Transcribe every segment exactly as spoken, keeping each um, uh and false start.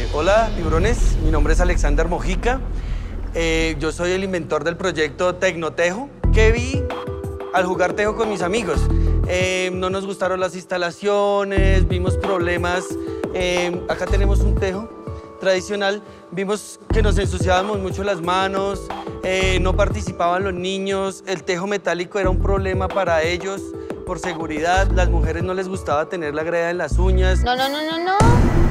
hola, tiburones. Mi nombre es Alexander Mojica. Eh, yo soy el inventor del proyecto Tecnotejo, que vi al jugar tejo con mis amigos. Eh, no nos gustaron las instalaciones, vimos problemas. Eh, acá tenemos un tejo tradicional. Vimos que nos ensuciábamos mucho las manos, eh, no participaban los niños, el tejo metálico era un problema para ellos por seguridad. Las mujeres no les gustaba tener la greda en las uñas. No, no, no, no, no.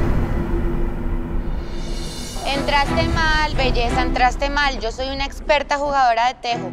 Entraste mal, belleza, entraste mal. Yo soy una experta jugadora de tejo.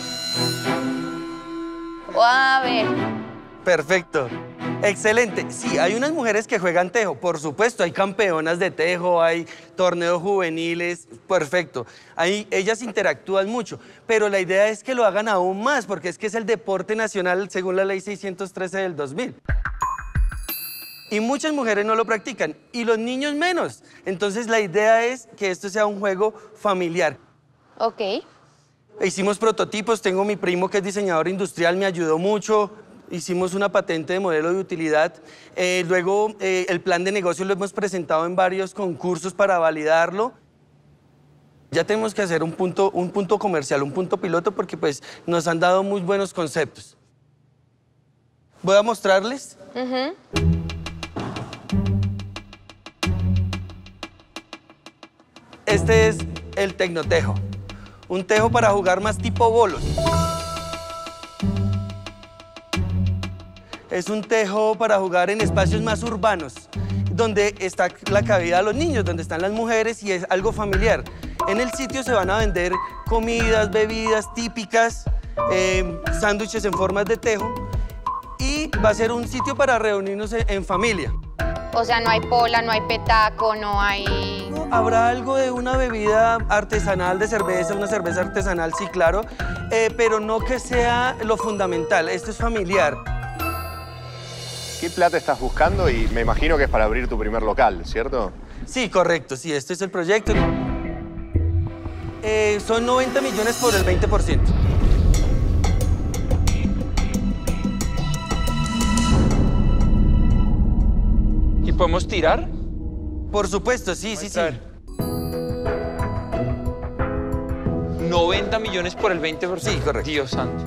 A ver. Perfecto. Excelente. Sí, hay unas mujeres que juegan tejo, por supuesto. Hay campeonas de tejo, hay torneos juveniles. Perfecto. Ahí ellas interactúan mucho. Pero la idea es que lo hagan aún más, porque es que es el deporte nacional según la ley seiscientos trece del dos mil. Y muchas mujeres no lo practican, y los niños menos. Entonces, la idea es que esto sea un juego familiar. Ok. Hicimos prototipos, tengo mi primo que es diseñador industrial, me ayudó mucho. Hicimos una patente de modelo de utilidad. Eh, luego, eh, el plan de negocio lo hemos presentado en varios concursos para validarlo. Ya tenemos que hacer un punto, un punto comercial, un punto piloto, porque pues, nos han dado muy buenos conceptos. Voy a mostrarles. Uh-huh. Este es el Tecnotejo. Un tejo para jugar más tipo bolos. Es un tejo para jugar en espacios más urbanos, donde está la cabida de los niños, donde están las mujeres y es algo familiar. En el sitio se van a vender comidas, bebidas típicas, eh, sándwiches en formas de tejo y va a ser un sitio para reunirnos en, en familia. O sea, no hay pola, no hay petaco, no hay... Habrá algo de una bebida artesanal de cerveza, una cerveza artesanal, sí, claro, eh, pero no que sea lo fundamental. Esto es familiar. ¿Qué plata estás buscando? Y me imagino que es para abrir tu primer local, ¿cierto? Sí, correcto, sí, este es el proyecto. Eh, son noventa millones por el veinte por ciento. ¿Y podemos tirar? Por supuesto, sí, sí, sí. noventa millones por el veinte por ciento. Sí, correcto. Dios santo.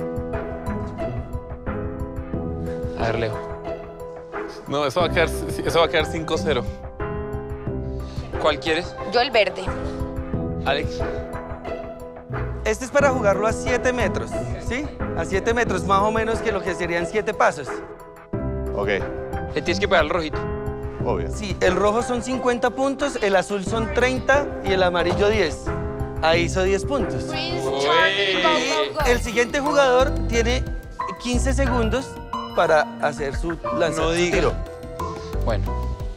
A ver, Leo. No, eso va a quedar, eso va a quedar cinco cero. ¿Cuál quieres? Yo el verde. Alex. Este es para jugarlo a siete metros, ¿sí? A siete metros, más o menos que lo que serían siete pasos. Ok, Le tienes que pegar el rojito. obvio. Sí, el rojo son cincuenta puntos, el azul son treinta y el amarillo diez. Ahí hizo diez puntos. Prince Charming, go, go, go. El siguiente jugador tiene quince segundos para hacer su lanzamiento. No diga. Tiro. Bueno.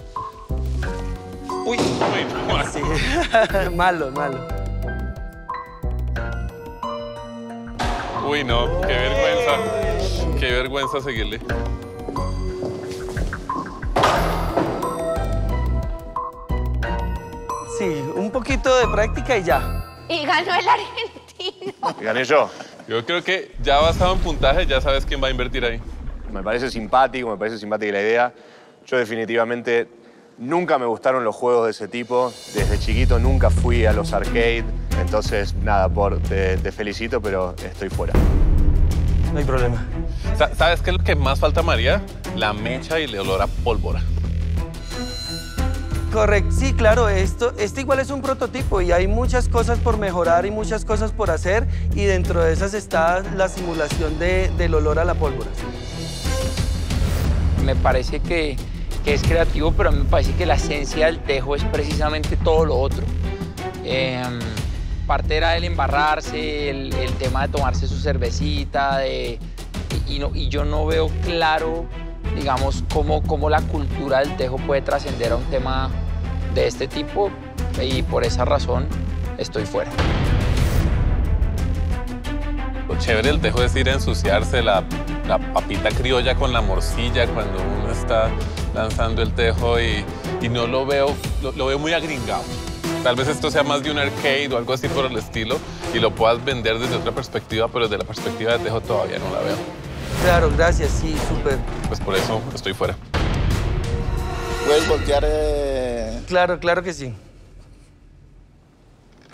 Uy. Sí. Malo, malo. Uy, no, qué vergüenza. Qué vergüenza seguirle. Sí, un poquito de práctica y ya. Y ganó el argentino. Gané yo. Yo creo que ya basado en puntaje, ya sabes quién va a invertir ahí. Me parece simpático, me parece simpática la idea. Yo definitivamente nunca me gustaron los juegos de ese tipo. Desde chiquito nunca fui a los arcade. Entonces, nada, por, te, te felicito, pero estoy fuera. No hay problema. Sa- ¿Sabes qué es lo que más falta, María? La mecha y el olor a pólvora. Correcto, sí, claro, esto, este igual es un prototipo y hay muchas cosas por mejorar y muchas cosas por hacer y dentro de esas está la simulación de, del olor a la pólvora. Me parece que, que es creativo, pero a mí me parece que la esencia del tejo es precisamente todo lo otro. Eh, parte era el embarrarse, el, el tema de tomarse su cervecita, de, y, y, no, y yo no veo claro, digamos, cómo, cómo la cultura del tejo puede trascender a un tema de este tipo y por esa razón estoy fuera. Lo chévere del tejo es ir a ensuciarse la, la papita criolla con la morcilla cuando uno está lanzando el tejo y, y no lo veo, lo, lo veo muy agringado. Tal vez esto sea más de un arcade o algo así por el estilo y lo puedas vender desde otra perspectiva, pero desde la perspectiva de tejo todavía no la veo. Claro, gracias, sí, súper. Pues por eso estoy fuera. ¿Puedes voltear? Eh... Claro, claro que sí.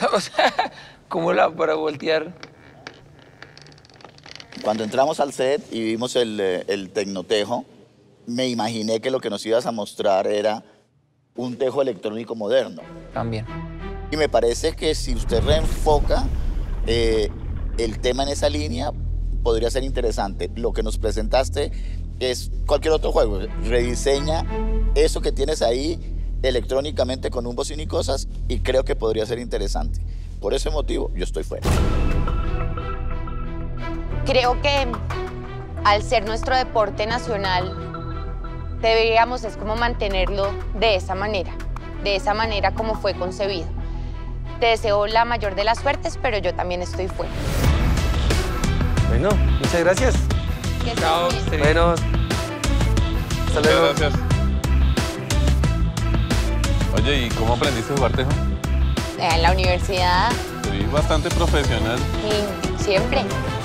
O sea, ¿cómo la para voltear? Cuando entramos al set y vimos el, el Tecnotejo, me imaginé que lo que nos ibas a mostrar era un tejo electrónico moderno. También. Y me parece que si usted reenfoca eh, el tema en esa línea, podría ser interesante. Lo que nos presentaste es cualquier otro juego. Rediseña eso que tienes ahí electrónicamente con un bocina y cosas, y creo que podría ser interesante. Por ese motivo, yo estoy fuera. Creo que al ser nuestro deporte nacional, deberíamos es como mantenerlo de esa manera, de esa manera como fue concebido. Te deseo la mayor de las suertes, pero yo también estoy fuera. Bueno, muchas gracias. Que estés Chao, bien. esté bien. Bueno, hasta Muchas luego. gracias. Oye, ¿y cómo aprendiste a jugar tejo? En la universidad, Te vi bastante profesional. y siempre.